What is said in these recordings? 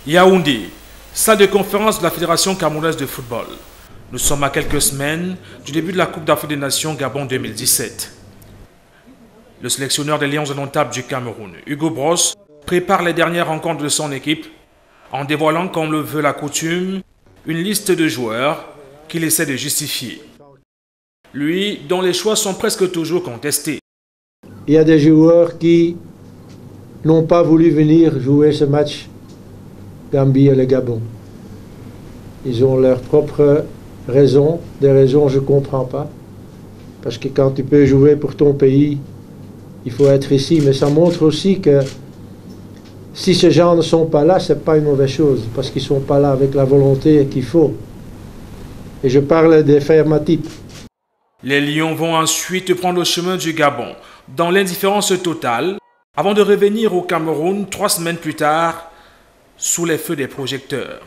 Yaoundé, salle de conférence de la Fédération camerounaise de football. Nous sommes à quelques semaines du début de la Coupe d'Afrique des Nations Gabon 2017. Le sélectionneur des Lions indomptables du Cameroun, Hugo Bross, prépare les dernières rencontres de son équipe en dévoilant, comme le veut la coutume, une liste de joueurs qu'il essaie de justifier. Lui, dont les choix sont presque toujours contestés. Il y a des joueurs qui n'ont pas voulu venir jouer ce match Gambie et le Gabon. Ils ont leurs propres raisons, des raisons que je ne comprends pas. Parce que quand tu peux jouer pour ton pays, il faut être ici. Mais ça montre aussi que si ces gens ne sont pas là, ce n'est pas une mauvaise chose. Parce qu'ils ne sont pas là avec la volonté qu'il faut. Et je parle des fermatypes. Les Lions vont ensuite prendre le chemin du Gabon, dans l'indifférence totale, avant de revenir au Cameroun 3 semaines plus tard, sous les feux des projecteurs.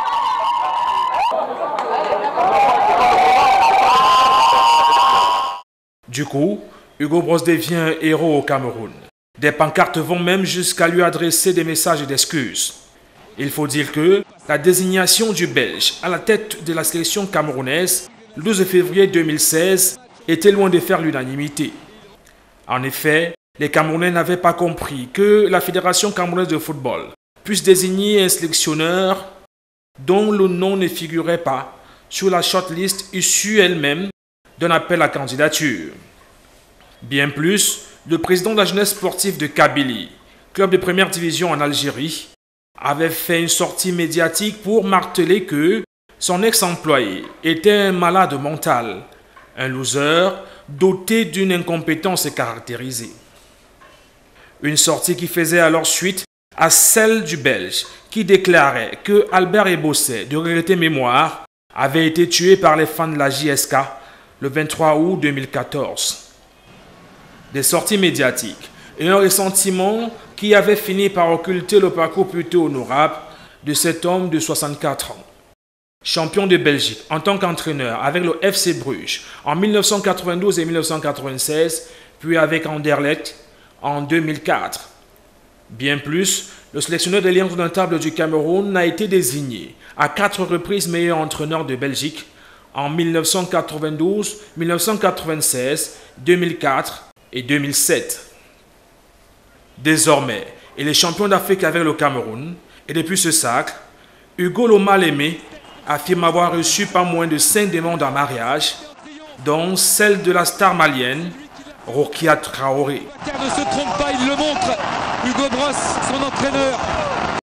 Du coup, Hugo Bross devient un héros au Cameroun. Des pancartes vont même jusqu'à lui adresser des messages d'excuses. Il faut dire que la désignation du Belge à la tête de la sélection camerounaise le 12 février 2016 était loin de faire l'unanimité. En effet, les Camerounais n'avaient pas compris que la Fédération camerounaise de football puisse désigner un sélectionneur dont le nom ne figurait pas sur la shortlist issue elle-même d'un appel à candidature. Bien plus, le président de la jeunesse sportive de Kabylie, club de première division en Algérie, avait fait une sortie médiatique pour marteler que son ex-employé était un malade mental, un loser doté d'une incompétence caractérisée. Une sortie qui faisait alors suite à celle du Belge qui déclarait que Albert Ebosset, de regrettée mémoire, avait été tué par les fans de la JSK le 23 août 2014. Des sorties médiatiques et un ressentiment qui avait fini par occulter le parcours plutôt honorable de cet homme de 64 ans. Champion de Belgique en tant qu'entraîneur avec le FC Bruges en 1992 et 1996, puis avec Anderlecht en 2004. Bien plus, le sélectionneur des Lions indomptables du Cameroun a été désigné à 4 reprises meilleur entraîneur de Belgique en 1992, 1996, 2004 et 2007. Désormais, il est champion d'Afrique avec le Cameroun et depuis ce sacre, Hugo le Mal-Aimé affirme avoir reçu pas moins de 5 demandes en mariage, dont celle de la star malienne Rokia Traoré. Ne se trompe pas, il le montre. Hugo Bross, son entraîneur,